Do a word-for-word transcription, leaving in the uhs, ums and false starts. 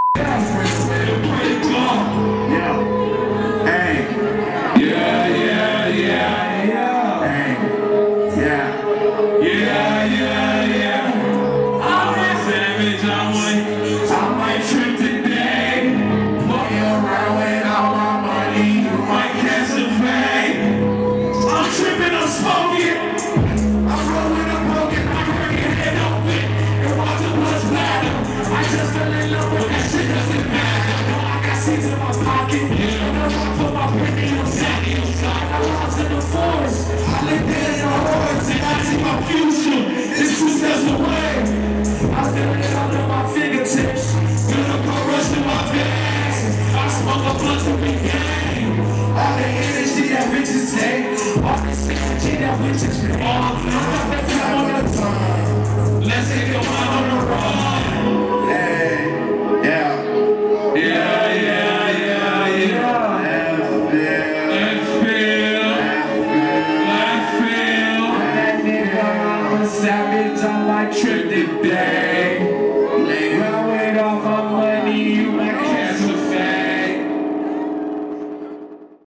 Let's take your mind on the run. Hey, yeah. Yeah, yeah, yeah, yeah. Let's feel. Let's feel. Let's feel. That nigga, I'm a savage. I like Trip today.